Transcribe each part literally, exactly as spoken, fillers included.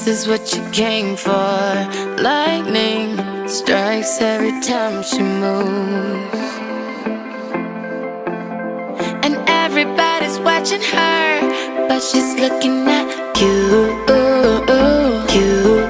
This is what you came for. Lightning strikes every time she moves, and everybody's watching her, but she's looking at you. You.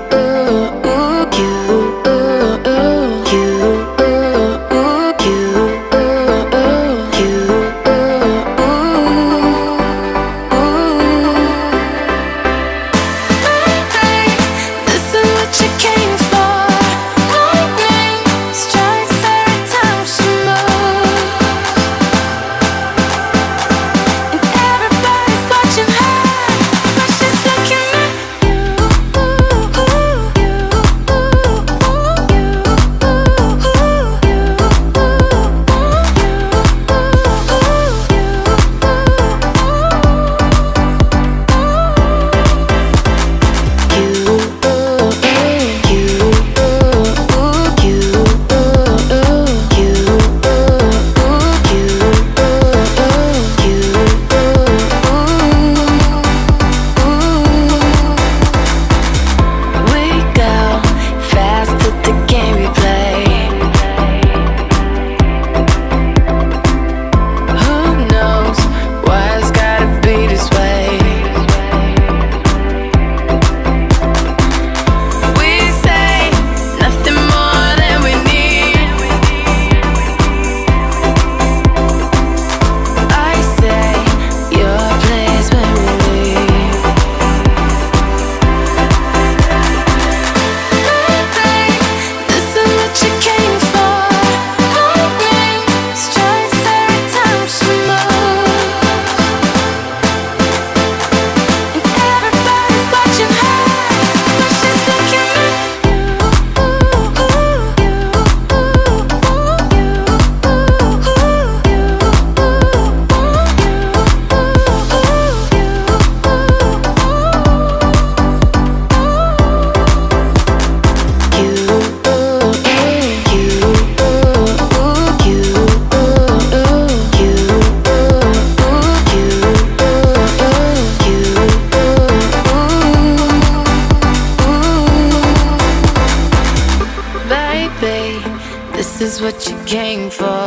This is what you came for.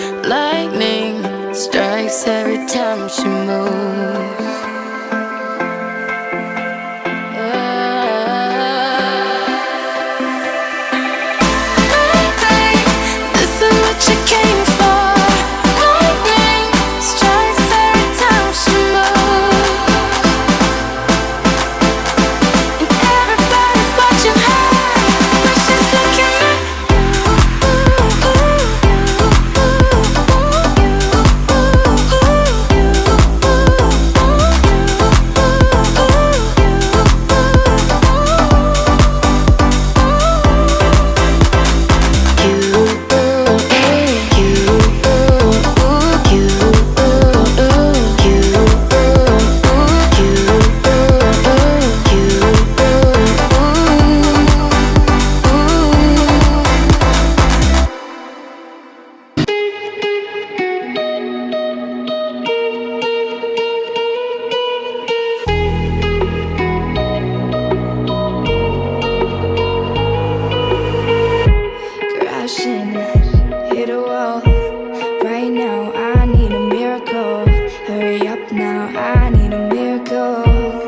Lightning strikes every time she moves. Hit a wall. Right now I need a miracle. Hurry up now, I need a miracle.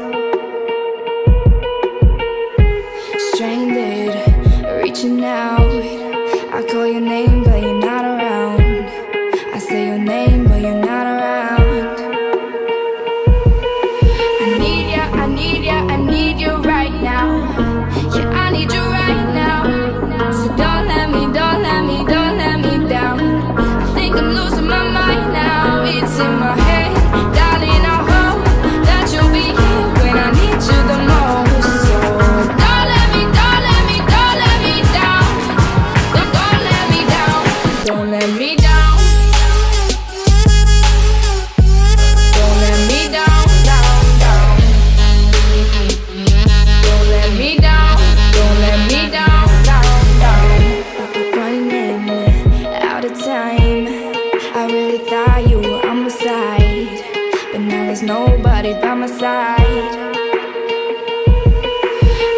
Stranded, reaching out. I call your name but you're not around. I say your name but you're not around. I need ya, I need ya, I need you right now. Yeah, I need you right now. So don't let me, don't let me, don't let me down. I think I'm losing my mind now. It's in my head, darling, I hope that you'll be here when I need you the most. So don't let me, don't let me, don't let me down. Don't, don't let me down. Don't let me down. Don't let me down, down, down. Don't let me down. Don't let me down, down, down. Running out of time. I really thought you were on my side, but now there's nobody by my side.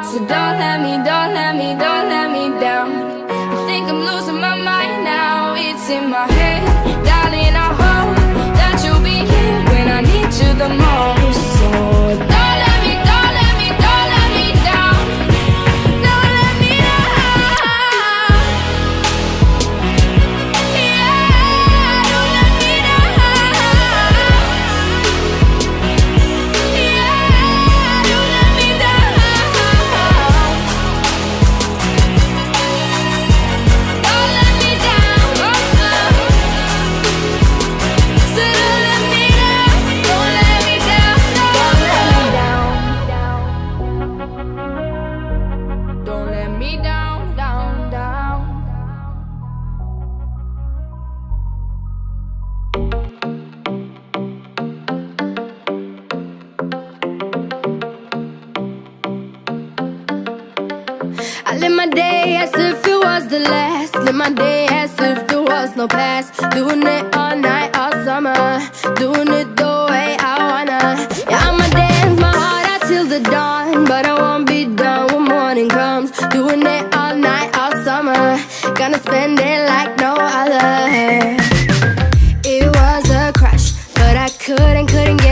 So don't let me, don't let me, don't let me down. I think I'm losing my mind now. It's in my head, darling, I hope that you'll be here when I need you the most. So don't let me, don't let me, don't let me down. Don't let me down. Yeah, don't let me down. Yeah, don't let me down. Don't let me down. Oh, oh. So don't let me down. Don't let me down. Don't let me down. Don't let me down, down, down. I live my day as if it was the last. Live my day as if there was no past. Doing it all night, all summer. Doing it the way I wanna. Yeah, I'ma dance my heart out till the dawn. But I won't be done when morning comes. Doing it all night, all summer. Gonna spend it like no other. It was a crush, but I couldn't, couldn't get